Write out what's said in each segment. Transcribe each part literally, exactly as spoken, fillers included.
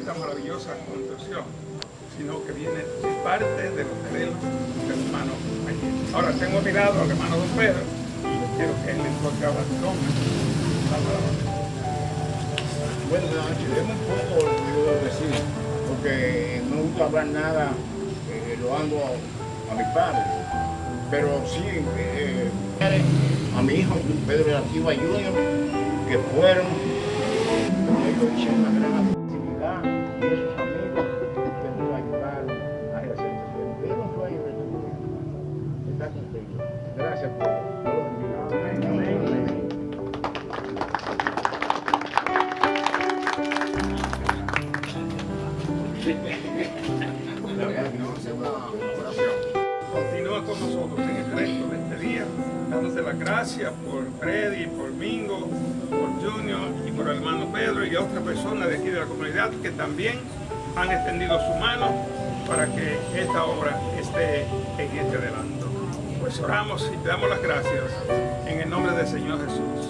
esta maravillosa construcción, sino que viene de parte de los terrenos del hermano Maguía. Ahora tengo a mi lado al hermano Don Pedro y quiero que él le toque ahora su nombre. Bueno, es un poco lo que yo debo decir, porque no me gusta hablar nada, eh, lo ando a, a mi padre, pero sí eh, a mi hijo Pedro de la Antigua Junior, que fueron, ellos hicieron una gran actividad y esos amigos que nos ayudaron a ejercer ese sueño. Pero un sueño de tu vida, está contigo. Gracias por todo. Amén, amén, amén. Continúa con nosotros en el resto de este día, dándote las gracias por Freddy, por Mingo, por Junior y por el hermano Pedro y otras personas de aquí de la comunidad que también han extendido su mano para que esta obra esté en este adelanto. Pues oramos y te damos las gracias en el nombre del Señor Jesús.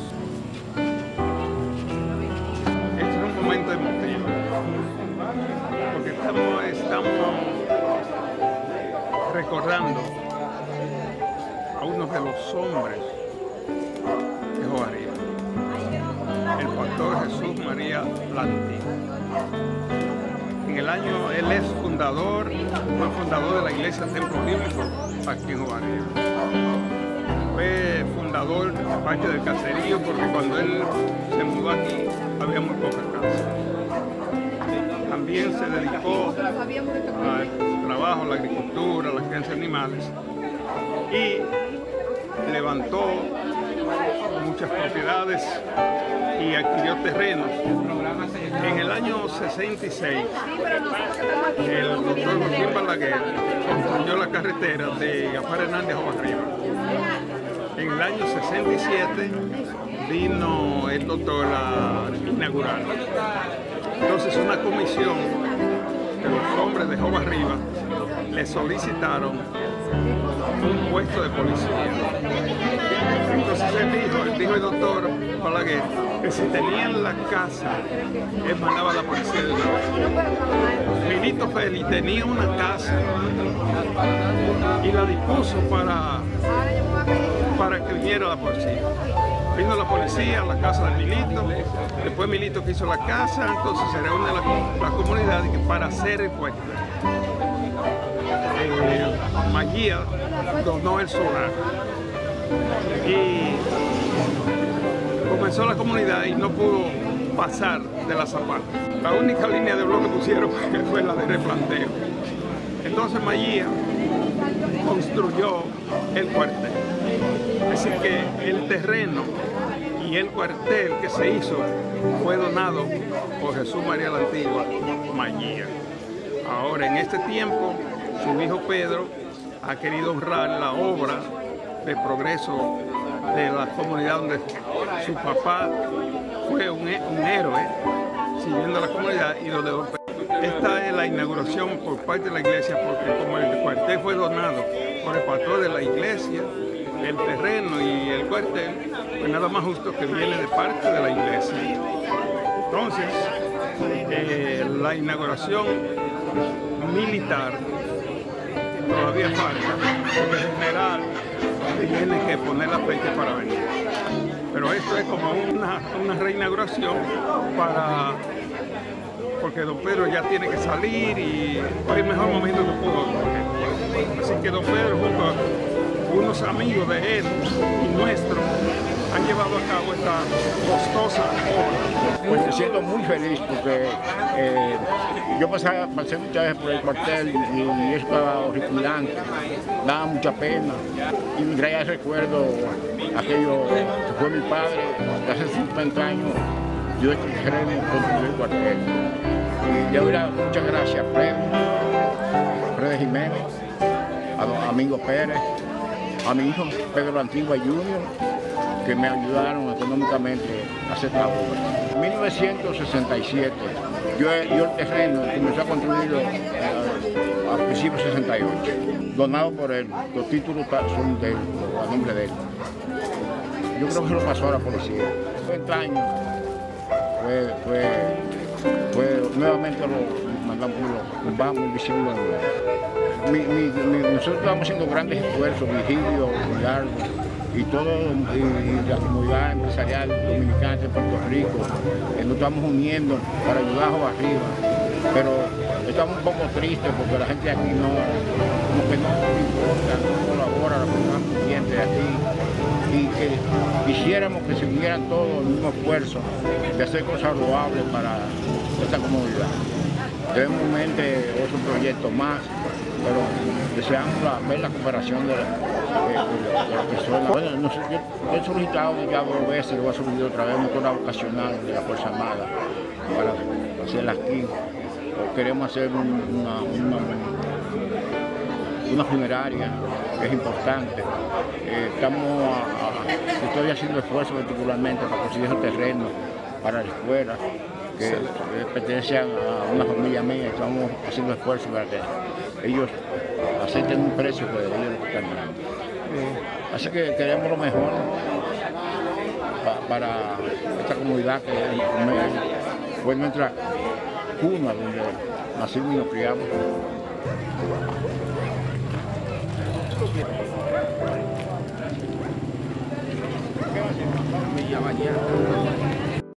Este es un momento emotivo, porque estamos, estamos recordando a uno de los hombres de Jovaríba, el pastor Jesús María Lanti. En el año, él es fundador, fue fundador de la iglesia Templo Bíblico aquí en Jovaríba. Fue fundador de parte del caserío porque cuando él se mudó aquí había muy pocas casas. También se dedicó al trabajo, a la agricultura, a la crianza de animales y levantó muchas propiedades y adquirió terrenos. En el año sesenta y seis, el doctor Joaquín Balaguer construyó la carretera de Gaspar Hernández a Jovaríba. En el año sesenta y siete vino el doctor a inaugurar. Entonces una comisión de los hombres de Jovaríba le solicitaron un puesto de policía. Entonces él dijo, él dijo el doctor Balaguer que si tenían la casa, él mandaba a la policía de nuevo. Milito Félix tenía una casa y la dispuso para, para que viniera la policía. Vino la policía a la casa de Milito, después Milito que hizo la casa, entonces se reúne la, la comunidad para hacer el puesto. Eh, Maguía donó el solar y comenzó la comunidad y no pudo pasar de la Zapata. La única línea de bloque que pusieron fue la de replanteo. Entonces Maguía construyó el cuartel. Es decir que el terreno y el cuartel que se hizo fue donado por Jesús María la Antigua Maguía. Ahora en este tiempo su hijo Pedro ha querido honrar la obra de progreso de la comunidad donde su papá fue un, un héroe siguiendo la comunidad y donde esta es la inauguración por parte de la iglesia porque como el cuartel fue donado por el pastor de la iglesia, el terreno y el cuartel, pues nada más justo que viene de parte de la iglesia. Entonces, eh, la inauguración militar todavía falta, porque el general tiene que poner la fecha para venir. Pero esto es como una, una reinauguración para, porque don Pedro ya tiene que salir y fue el mejor momento que pudo. Así que don Pedro junto a unos amigos de él y nuestros han llevado a cabo esta costosa obra. Pues me siento muy feliz porque eh, yo pasé, pasé muchas veces por el cuartel y, y eso estaba horripilante, daba mucha pena y me traía recuerdo aquello que fue mi padre, que hace cincuenta años yo construí el cuartel. Y le doy muchas gracias a Freddy, Freddy Jiménez, a don Domingo Pérez, a mi hijo Pedro la Antigua Junior, que me ayudaron económicamente a hacer esta obra. En mil novecientos sesenta y siete, yo, yo el terreno comenzó a construirlo eh, a principios de sesenta y ocho, donado por él, los títulos son de él, a nombre de él. Yo creo que se lo pasó a la policía. treinta años fue, fue, fue nuevamente lo mandamos, lo, nos vamos diciendo. Mi, mi, mi, nosotros estamos haciendo grandes esfuerzos, Virgilio, Millardo, y todo, y, y la comunidad empresarial dominicana de Puerto Rico, eh, nos estamos uniendo para ayudar a arriba, pero estamos un poco tristes porque la gente de aquí no, como que no importa, no colabora, la comunidad cliente de aquí, y que quisiéramos que se unieran todos el mismo esfuerzo de hacer cosas loables para esta comunidad. Debemos en mente otro proyecto más, pero deseamos la, ver la cooperación de, la, de, de las personas. Bueno, no sé, yo he solicitado ya dos veces, lo voy a solicitar otra vez, una cola vocacional de la Fuerza Armada para hacerla aquí. O queremos hacer un, una, una, una funeraria, que es importante. Eh, estamos a, a, estoy haciendo esfuerzos particularmente para conseguir el terreno para la escuela, que sí. pertenece a una familia mía. Estamos haciendo esfuerzos para que ellos acepten un precio que ellos lo están dando. Sí. Así que queremos lo mejor pa, para esta comunidad que fue nuestra cuna donde nacimos y nos criamos. Ya mañana.